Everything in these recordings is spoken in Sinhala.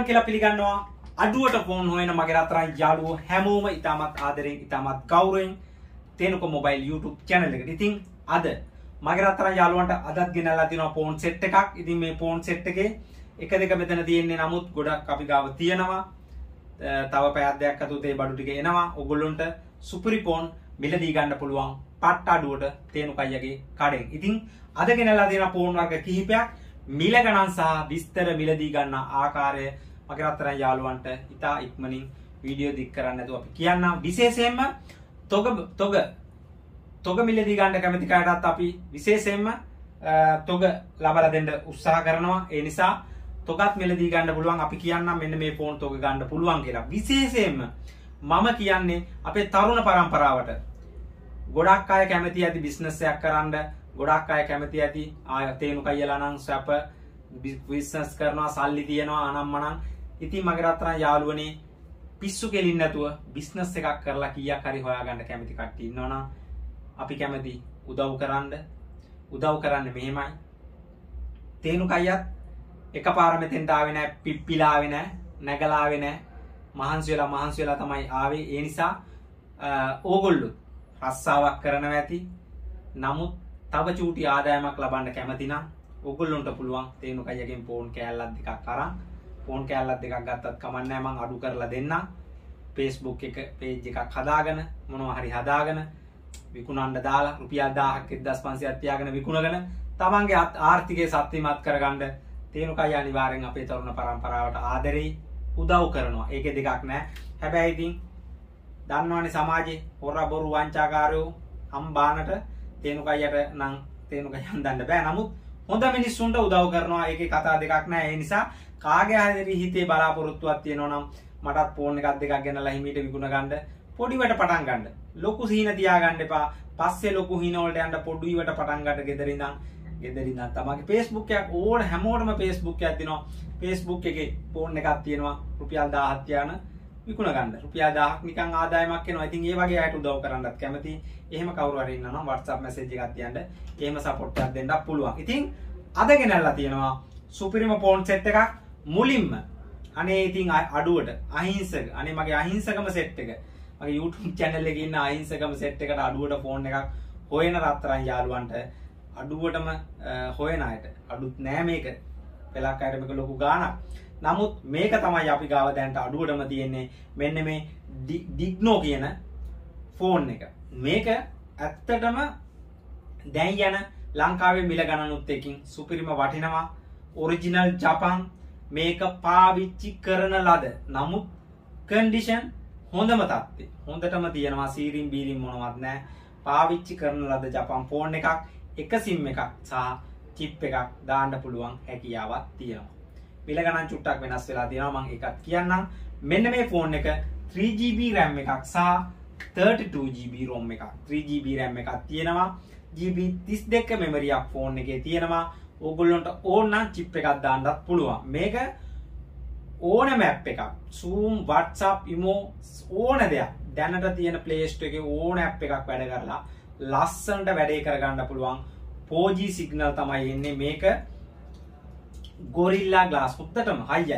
ආයුබෝවන් කියලා පිළිගන්නවා අඩුවට ෆෝන් හොයන මගේ රත්තරන් යාළුවෝ හැමෝම ඉතාමත් ආදරෙන් ඉතාමත් ගෞරවයෙන් තේනුක මොබයිල් YouTube channel එකට. ඉතින් අද මගේ රත්තරන් යාළුවන්ට අදත් ගෙනල්ලා තියෙනවා ෆෝන් සෙට් එකක්. ඉතින් මේ ෆෝන් සෙට් එකේ එක දෙක මෙතන තියෙන්නේ නමුත් ගොඩක් අපි ගාව තියෙනවා. තව පැයක් දෙකක් අතුතේ ඒ බඩු ටික එනවා. ඔයගොල්ලන්ට සුපිරි ෆෝන් මිලදී ගන්න පුළුවන් පට්ට අඩුවට තේනුක අයියාගේ කඩෙන්. ඉතින් අද ගෙනල්ලා තියෙන ෆෝන් වර්ග කිහිපයක් මිල ගණන් සහ විස්තර මිලදී ගන්න ආකාරය මගේ රත්තරන් යාළුවන්ට ඉතා ඉක්මනින් වීඩියෝ දික් කරන්න නැතුව අපි කියන්නම්. විශේෂයෙන්ම තොග මිලදී ගන්න කැමති කාටත් අපි විශේෂයෙන්ම තොග ලබා දෙන්න උත්සාහ කරනවා. ඒ නිසා තොගත් මිලදී ගන්න පුළුවන්. අපි කියන්නම් මෙන්න මේ ෆෝන් තොග ගන්න පුළුවන් කියලා. විශේෂයෙන්ම මම කියන්නේ අපේ තරුණ පරම්පරාවට ගොඩක් අය කැමති ඇති බිස්නස් එකක් කරන්න. ගොඩක් අය කැමති ඇති තේනුක අයියලා නම් සැප බිස්නස් කරනවා, සල්ලි තියනවා, අනම්මනම්. ඉතින් මගේ රත්තරන් යාළුවනේ පිස්සු කෙලින් නැතුව බිස්නස් එකක් කරලා කීයක් හරි හොයාගන්න කැමති කට්ටිය ඉන්නවනම් අපි කැමති උදව් කරන්න මෙහෙමයි. තේනුක අයියත් එකපාර මෙතෙන්ට ආවේ නැහැ, පිප්පිලා ආවේ නැහැ, නැගලා ආවේ නැහැ. මහන්සි වෙලා තමයි ආවේ. ඒ නිසා ඕගොල්ලෝ රස්සාවක් කරනවා ඇති. නමුත් තව චූටි ආදායමක් ලබන්න කැමති නම් ඔයගොල්ලන්ට පුළුවන් තේනුක අයියගෙන් ෆෝන් කෑල්ලක් දෙකක් අරන් ෆෝන් කෑල්ලක් දෙකක් ගත්තත් කමක් නැහැ. මම අඩු කරලා දෙන්නම්. Facebook එක page එකක් හදාගෙන මොනවා හරි හදාගෙන විකුණන්න දාලා රුපියල් 1000ක් 1500ක් තියාගෙන විකුණගෙන තමන්ගේ ආර්ථිකය ශක්තිමත් කරගන්න තේනුක අයියා අනිවාර්යෙන් අපේ තරුණ පරම්පරාවට ආදරෙයි උදව් කරනවා. ඒකේ දෙකක් නැහැ. හැබැයි ඉතින් දන්නවනේ සමාජේ හොර බොරු වංචාකාරයෝ හම්බානට තේනුක අයියට නම් තේනුක අයියන් දන්න බෑ. නමුත් හොඳ මිනිස්සුන්ට උදව් කරනවා. ඒකේ කතා දෙකක් නැහැ. ඒ නිසා කාගේ හරි හිතේ බලාපොරොත්තුවක් තියෙනවා නම් මටත් ෆෝන් එකක් දෙකක් ගෙනලා හිමීට විකුණ ගන්න පොඩිවට පටන් ගන්න. ලොකු සීන තියාගන්න එපා. පස්සේ ලොකු හින වලට යන්න පොඩිවට පටන් ගන්න. ගෙදරින්දන් තමයිගේ Facebook එකක් ඕන හැමෝටම Facebook එකක් තියෙනවා. Facebook එකේ ෆෝන් එකක් තියෙනවා. රුපියල් 1000ක් තියාන විකුණ ගන්න. රුපියල් 1000ක් නිකන් ආදායමක් එනවා. ඉතින් ඒ වගේ අයට උදව් කරන්නත් කැමතියි. එහෙම කවුරු හරි ඉන්නවා නම් WhatsApp message එකක් තියන්න. එහෙම support එකක් දෙන්නත් පුළුවන්. ඉතින් අද ගෙනල්ලා තියෙනවා සුපිරිම ෆෝන් සෙට් එකක්. මුලින්ම අනේ ඉතින් අඩුවට අහිංසක අනේ මගේ අහිංසකම සෙට් එක. මගේ YouTube channel එකේ ඉන්න අහිංසකම සෙට් එකට අඩුවට ෆෝන් එකක් හොයන රත්තරන් යාළුවන්ට අඩුවටම හොයන අයට අඩුත් නෑ මේක. පළක් අයට මේක ලොකු ගාණක්. නමුත් මේක තමයි අපි ගාව දැන්ට අඩුවටම තියෙන්නේ. මෙන්න මේ Digno කියන ෆෝන් එක. මේක ඇත්තටම දැන් යන ලංකාවේ මිල ගණනුත් එකකින් සුපිරිම වටිනවා. ඔරිජිනල් ජපන් මේක පාවිච්චි කරන ලද. නමුත් කන්ඩිෂන් හොඳම තත්ත්වය. හොඳටම තියෙනවා. සීරින් බීරින් මොනවත් නැහැ. පාවිච්චි කරන ලද ජපන් ෆෝන් එකක්. එක සිම් එකක් සහ චිප් එකක් දාන්න පුළුවන් හැකියාවක් තියෙනවා. මිල ගණන් චුට්ටක් වෙනස් වෙලා තියෙනවා. මම ඒකත් කියන්නම්. මෙන්න මේ ෆෝන් එක 3GB RAM එකක් සහ 32GB ROM එකක්. 3GB RAM එකක් තියෙනවා. GB 32 මෙමරියක් ෆෝන් එකේ තියෙනවා. ඕගොල්ලන්ට ඕන නම් චිප් එකක් දාන්නත් පුළුවන්. මේක ඕන මැප් එකක්. Zoom, WhatsApp, Imo ඕන දෙයක්. දැනට තියෙන Play Store එකේ ඕන ඇප් එකක් වැඩ කරලා ලස්සනට වැඩේ කරගන්න පුළුවන්. 4G සිග්නල් තමයි එන්නේ. මේක Gorilla Glass හොද්දටම හයියයි.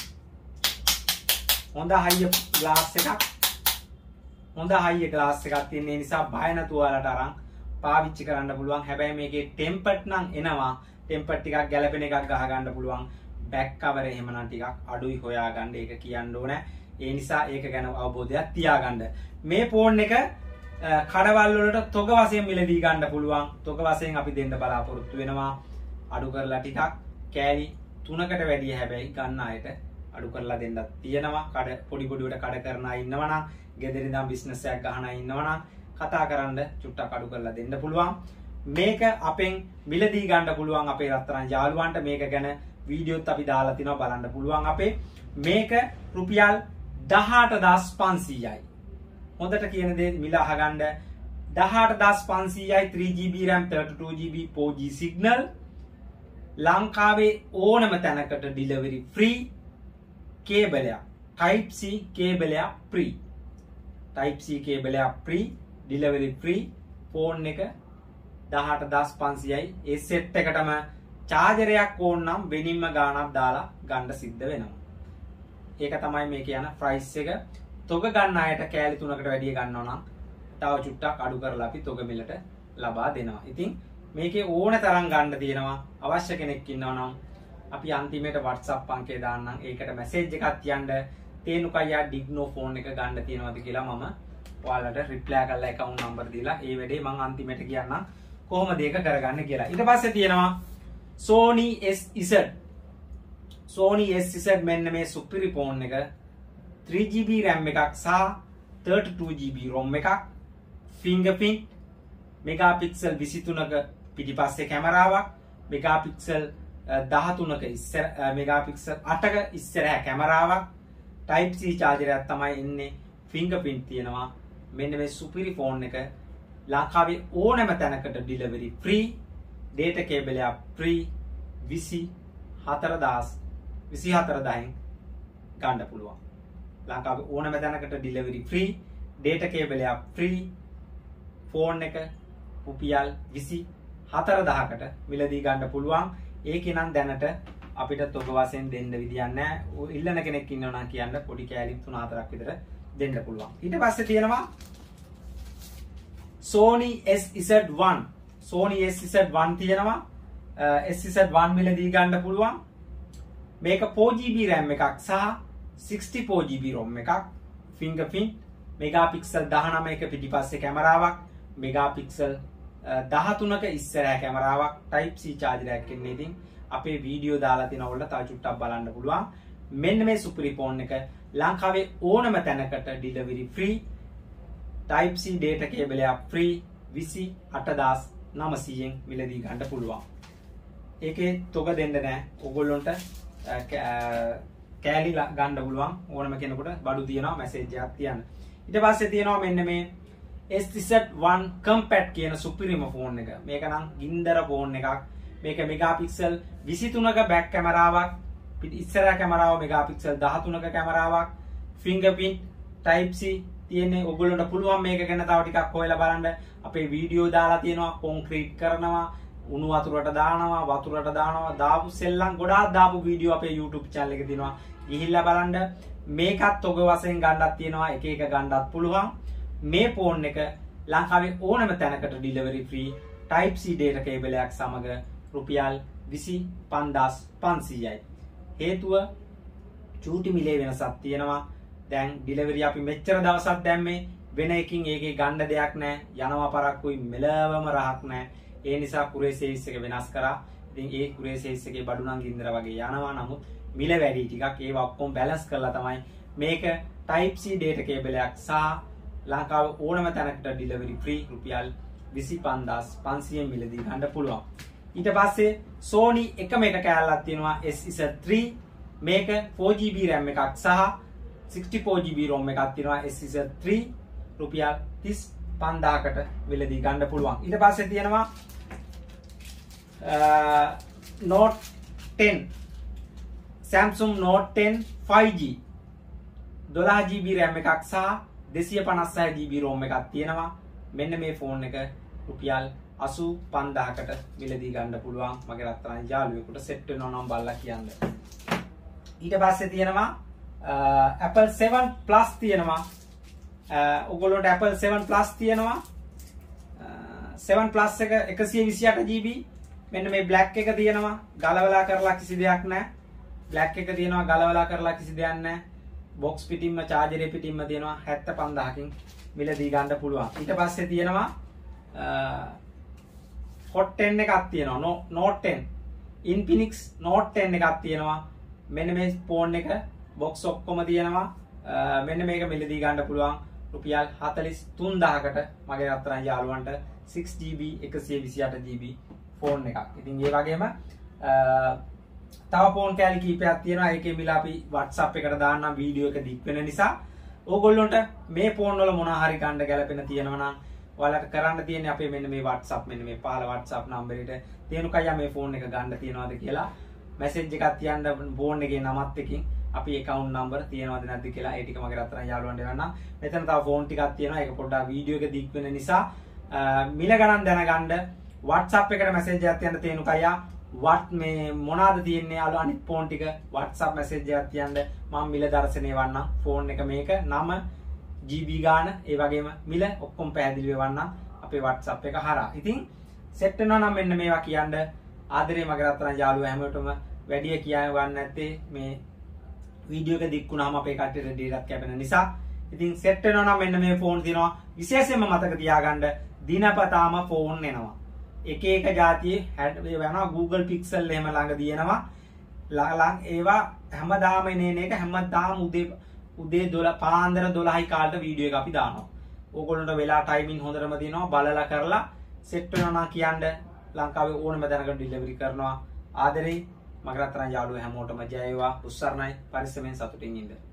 හොඳ හයිය ග්ලාස් එකක්. හොඳ හයිය ග්ලාස් එකක් තියෙන නිසා බය නැතුව ඔයාලට අරන් පාවිච්චි කරන්න පුළුවන්. හැබැයි මේකේ ටෙම්පර්ඩ් නම් එනවා. ටෙම්පර්ඩ් ටිකක් ගැලපෙන එකක් ගහ ගන්න පුළුවන්. බෑක් කවර් එහෙමනම් ටිකක් අඩුයි හොයාගන්න. ඒක කියන්න ඕනේ. ඒ නිසා ඒක ගැන අවබෝධයක් තියාගන්න. මේ ෆෝන් එක කඩවල් වලට තොග වශයෙන් මිලදී ගන්න පුළුවන්. තොග වශයෙන් අපි දෙන්න බලාපොරොත්තු වෙනවා. අඩු කරලා ටිකක් කෑලි 3කට වැඩිය හැබැයි ගන්න අයට අඩු කරලා දෙන්නත් තියෙනවා. පොඩිවට කඩ කරන අය ඉන්නවනම්, ගෙදර ඉඳන් බිස්නස් එකක් ගහන අය ඉන්නවනම් කතා කරන්න චුට්ටක් අඩු කරලා දෙන්න පුළුවන්. මේක අපෙන් මිලදී ගන්න පුළුවන් අපේ රත්තරන් යාළුවන්ට. මේක ගැන වීඩියෝත් අපි දාලා තිනවා බලන්න පුළුවන් අපේ. මේක රුපියල් 18500යි. හොඳට කියන දේ මිල අහගන්න. 18500යි 3GB RAM 32GB 4G signal. ලංකාවේ ඕනම තැනකට ඩිලිවරි ෆ්‍රී. කේබලයක් Type C කේබලයක් ෆ්‍රී. Type C කේබලයක් ෆ්‍රී. Delivery free. ෆෝන් එක 18500යි. ඒ සෙට් එකටම චාර්ජරයක් ඕන නම් වෙනින්ම ගාණක් දාලා ගන්න සිද්ධ වෙනවා. ඒක තමයි මේ කියන ප්‍රයිස් එක. තොග ගන්න අයට කෑලි 3කට වැඩිය ගන්නවා නම් තව චුට්ටක් අඩු කරලා අපි තොග මිලට ලබා දෙනවා. ඉතින් මේකේ ඕන තරම් ගන්න තියෙනවා. අවශ්‍ය කෙනෙක් ඉන්නවා නම් අපි අන්තිමේට WhatsApp අංකය දාන්නම්. ඒකට මැසේජ් එකක් තියන්න තේනුකయ్యා ඩිග්නෝ ෆෝන් එක ගන්න තියෙනවද කියලා මම ඔයාලට රිප්ලයි කරලා account number දීලා ඒ වැඩේ මම අන්තිමේට කියන්නම් කොහොමද ඒක කරගන්න කියලා. ඊට පස්සේ තියෙනවා Sony SZ. Sony SZ මෙන්න මේ සුපිරි ෆෝන් එක 3GB RAM එකක් සහ 32GB ROM එකක්, fingerprint, megapixel 23ක පිටිපස්සේ කැමරාවක්, megapixel 13ක ඉස්සර megapixel 8ක ඉස්සරහ කැමරාවක්, type C charger එකක් තමයි ඉන්නේ, fingerprint තියෙනවා. මෙන්න මේ සුපිරි ෆෝන් එක ලංකාවේ ඕනෑම තැනකට delivery free, data cable එක free 24000න් ගන්න පුළුවන්. ලංකාවේ ඕනෑම තැනකට delivery free, data cable එක free, ෆෝන් එක රුපියල් 24000කට මිලදී ගන්න පුළුවන්. ඒකේ නම් දැනට අපිට තොග වශයෙන් දෙන්න විදියක් නැහැ. ඉල්ලන කෙනෙක් ඉන්නවා නම් කියන්න පොඩි කෑලි 3-4ක් විතර දෙන්න පුළුවන්. ඊට පස්සේ තියෙනවා Sony SZ1. Sony SZ1 තියෙනවා. SZ1 මිලදී ගන්න පුළුවන්. මේක 4GB RAM එකක් සහ 64GB ROM එකක්, fingerprint, megapixel 19ක පිටිපස්සේ කැමරාවක්, megapixel 13ක ඉස්සරහ කැමරාවක්, type C charger එකක් ඉන්නේ. ඉතින් අපේ වීඩියෝ දාලා තියෙන වල තව චුට්ටක් බලන්න පුළුවන්. මෙන්න මේ සුපිරි ෆෝන් එක ලංකාවේ ඕනම තැනකට delivery free, type C data cable එක free 28900න් මිලදී ගන්න පුළුවන්. ඒකේ තොග දෙන්න නැහැ. ඕගොල්ලොන්ට කෑලි ගන්න පුළුවන්. ඕනම කෙනෙකුට බඩු තියනවා මැසේජ් එකක් තියන්න. ඊට පස්සේ තියෙනවා මෙන්න මේ SZ1 compact කියන සුපිරිම ෆෝන් එක. මේක නම් ගින්දර ෆෝන් එකක්. මේක megapixel 23ක බැක් කැමරාවක්, ඉස්සරහ කැමරාව megapixel 13ක කැමරාවක්, fingerprint, type C තියෙන්නේ. ඔයගොල්ලන්ට පුළුවන් මේක ගැන තව ටිකක් හොයලා බලන්න. අපේ වීඩියෝ දාලා තියෙනවා. කොන්ක්‍රීට් කරනවා, උණු වතුරට දානවා, වතුරට දානවා, දාපු සෙල්ලම් ගොඩාක් දාපු වීඩියෝ අපේ YouTube channel එකේ තියෙනවා. ගිහිල්ලා බලන්න. මේකත් ඔබ වශයෙන් ගන්නත් තියෙනවා, එක එක ගන්නත් පුළුවන්. මේ ෆෝන් එක ලංකාවේ ඕනෑම තැනකට delivery free, type C data cable එකක් සමග රුපියල් 25500යි. හේතුව චූටි මිලේ වෙනසක් තියෙනවා. දැන් delivery අපි මෙච්චර දවසක් දැම්මේ වෙන එකකින් ඒකේ ගන්න දෙයක් නැහැ. යනවා පරක්කුයි මෙලවම රහක් නැහැ. ඒ නිසා කුරේ සේවිස් එක වෙනස් කරා. ඉතින් ඒ කුරේ සේවිස් එකේ බඩු නම් ගින්දර වගේ යනවා. නමුත් මිල වැඩි ටිකක් ඒවා ඔක්කොම බැලන්ස් කරලා තමයි මේක type C data cable එකක් සහ ලංකාවේ ඕනම තැනකට delivery free රුපියල් 25500න් මිලදී ගන්න පුළුවන්. ඊට පස්සේ Sony එකම එක කෑල්ලක් තියෙනවා SZ3. මේක 4GB RAM එකක් සහ 64GB ROM එකක් තියෙනවා. SZ3 රුපියල් 35000කට මිලදී ගන්න පුළුවන්. ඊට පස්සේ තියෙනවා Note 10, Samsung Note 10 5G 12GB RAM එකක් සහ 256GB ROM එකක් තියෙනවා. මෙන්න මේ ෆෝන් එක රුපියල් 85000කට මිලදී ගන්න පුළුවන්. මගේ රත්තරන් යාළුවෙකුට සෙට් වෙනවා නම් බලලා කියන්න. ඊට පස්සේ තියෙනවා Apple 7 Plus තියෙනවා. ඔයගොල්ලෝට Apple 7 Plus තියෙනවා. 7 Plus එක 128GB. මෙන්න මේ black එක තියෙනවා. ගලවලා කරලා කිසි දෙයක් නැහැ. black එක තියෙනවා, ගලවලා කරලා කිසි දෙයක් නැහැ. box පිටින්ම charger එක පිටින්ම තියෙනවා. 75000කින් මිලදී ගන්න පුළුවන්. ඊට පස්සේ තියෙනවා Hot 10 එකක් තියෙනවා. Note 10 Infinix Note 10 එකක් තියෙනවා. මෙන්න මේ ෆෝන් එක box ඔක්කොම තියෙනවා. මෙන්න මේක මිලදී ගන්න පුළුවන් රුපියල් 43000කට මගේ රත්තරන් යාළුවන්ට 6GB 128GB ෆෝන් එකක්. ඉතින් ඒ වගේම තව ෆෝන් කෑලි කීපයක් තියෙනවා. ඒකේ මිල අපි WhatsApp එකට දාන්නම් වීඩියෝ එක දික් වෙන නිසා. ඕගොල්ලොන්ට මේ ෆෝන් වල මොනවා හරි ගන්න ගැලපෙන තියෙනවා නම් ඔයාලට කරන්න තියෙන්නේ අපේ මෙන්න මේ WhatsApp, මෙන්න මේ පහළ WhatsApp නම්බරේට තේනුකయ్యා මේ ෆෝන් එක ගන්න තියනවාද කියලා මැසේජ් එකක් තියන්න ෆෝන් එකේ නමත් එකින් අපි account number තියනවද නැද්ද කියලා ඒ ටික මගේ රත්තරන් යාළුවන්ට දෙන්නම්. මෙතන තව ෆෝන් ටිකක් තියෙනවා. ඒක පොඩ්ඩක් වීඩියෝ එක දික් වෙන නිසා මිල ගණන් දැනගන්න WhatsApp එකට මැසේජ් එකක් තියන්න තේනුකయ్యා. වත් මේ මොනවාද තියෙන්නේ යාළු අනිත් ෆෝන් ටික WhatsApp message එකක් තියන්න මම මිල දර්ශනේ වන්නම් ෆෝන් එක මේක නම GB ගාන ඒ වගේම මිල ඔක්කොම පැහැදිලිව වන්නම් අපේ WhatsApp එක හරහා. ඉතින් සෙට් වෙනවා නම් මෙන්න මේවා කියන්න ආදරේ මගේ රත්තරන් යාළුවෝ හැමෝටම වැඩි කියන්න වන්න නැත්තේ මේ වීඩියෝ එක දික් වුණාම අපේ කට්ටියට ඩේටාත් කැපෙන නිසා. ඉතින් සෙට් වෙනවා නම් මෙන්න මේ ෆෝන් තියෙනවා. විශේෂයෙන්ම මතක තියාගන්න දිනපතාම ෆෝන් එනවා. එක එක જાතියේ වෙනවා Google Pixel එහෙම ළඟ දිනනවා. ඒවා හැමදාම එන එක හැමදාම උදේ 12 පාන්දර 12යි කාලට වීඩියෝ එක අපි දානවා. ඕගොල්ලන්ට වෙලා ටයිමින් හොඳටම දෙනවා බලලා කරලා සෙට් වෙනවා නම් කියන්න ලංකාවේ ඕනම තැනකට ඩිලිවරි කරනවා. ආදරේ මගේ රත්තරන් යාළුවෝ හැමෝටම ජය වේවා. උස්සරණයි පරිස්සමෙන් සතුටින් ඉන්න.